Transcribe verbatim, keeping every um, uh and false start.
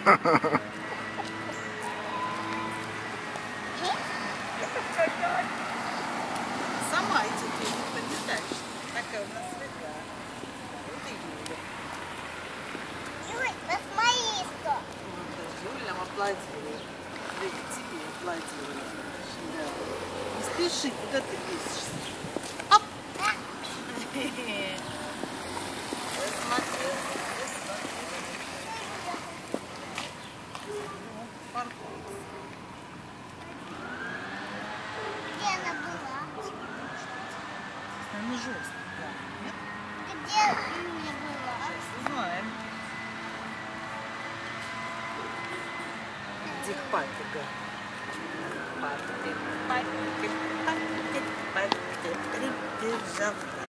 Сама иди, ты не полетаешь. Такая у нас Руга. Вот и Юля. Юль, посмотри, что. Юля нам аплодирует. Тебе аплодирует. Да. Не спеши, куда ты бесишься? Оп! Посмотри. Где она была? Она жесткая, да. Нет? Где Юля была? Узнаем. Где папика? Папик, папик, папик, папик, папик, папик,